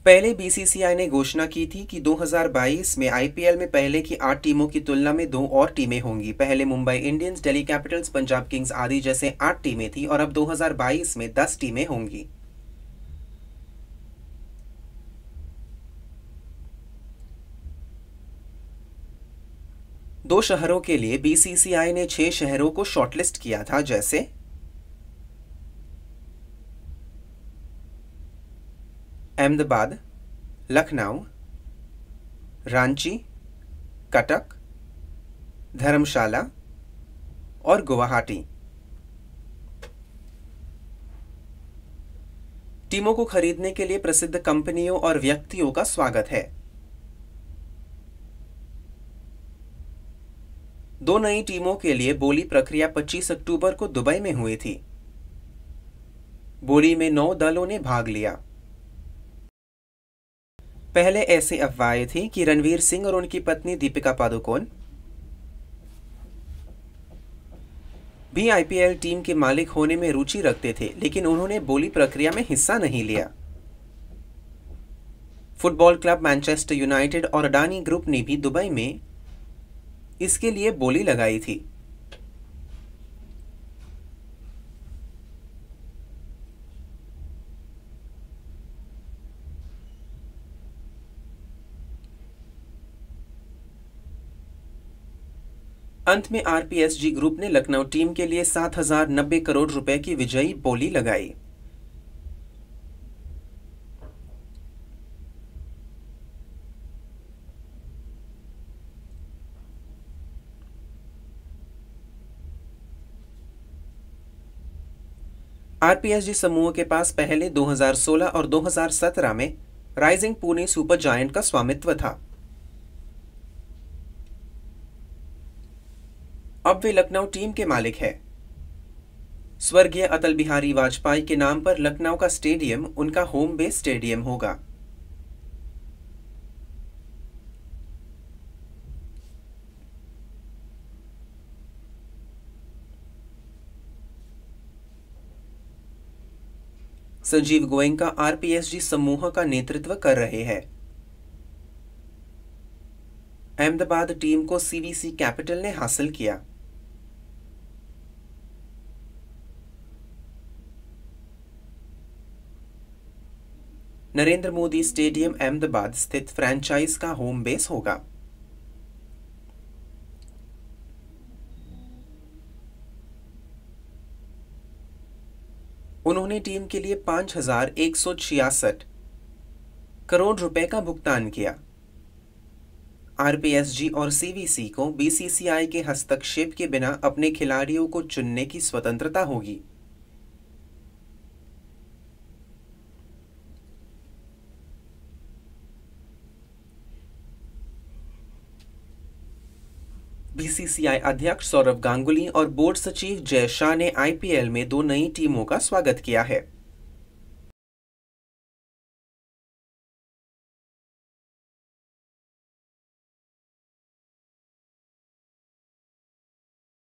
पहले बीसीसीआई ने घोषणा की थी कि 2022 में आईपीएल में पहले की 8 टीमों की तुलना में 2 और टीमें होंगी। पहले Mumbai Indians, Delhi Capitals, Punjab Kings आदि जैसे 8 टीमें थी और अब 2022 में 10 टीमें होंगी। दो शहरों के लिए बीसीसीआई ने 6 शहरों को शॉर्टलिस्ट किया था, जैसे अहमदाबाद, लखनऊ, रांची, कटक, धर्मशाला और गुवाहाटी। टीमों को खरीदने के लिए प्रसिद्ध कंपनियों और व्यक्तियों का स्वागत है। दो नई टीमों के लिए बोली प्रक्रिया 25 अक्टूबर को दुबई में हुई थी। बोली में 9 दलों ने भाग लिया। पहले ऐसी अफवाहें थी कि रणवीर सिंह और उनकी पत्नी दीपिका पादुकोण भी आईपीएल टीम के मालिक होने में रुचि रखते थे, लेकिन उन्होंने बोली प्रक्रिया में हिस्सा नहीं लिया। फुटबॉल क्लब मैनचेस्टर यूनाइटेड और अडानी ग्रुप ने भी दुबई में इसके लिए बोली लगाई थी। अंत में आरपीएसजी ग्रुप ने लखनऊ टीम के लिए 7,090 करोड़ रुपए की विजयी बोली लगाई। आरपीएसजी समूह के पास पहले 2016 और 2017 में राइजिंग पुणे सुपर जायंट का स्वामित्व था। अब वे लखनऊ टीम के मालिक हैं। स्वर्गीय अटल बिहारी वाजपेयी के नाम पर लखनऊ का स्टेडियम उनका होम बेस स्टेडियम होगा। संजीव गोयनका आरपीएसजी समूह का नेतृत्व कर रहे हैं। अहमदाबाद टीम को सीवीसी कैपिटल ने हासिल किया। नरेंद्र मोदी स्टेडियम अहमदाबाद स्थित फ्रैंचाइज का होम बेस होगा। उन्होंने टीम के लिए 5,166 करोड़ रुपए का भुगतान किया। आरपीएसजी और सीवीसी को बीसीसीआई के हस्तक्षेप के बिना अपने खिलाड़ियों को चुनने की स्वतंत्रता होगी। बीसीसीआई अध्यक्ष सौरव गांगुली और बोर्ड सचिव जय शाह ने आईपीएल में 2 नई टीमों का स्वागत किया है।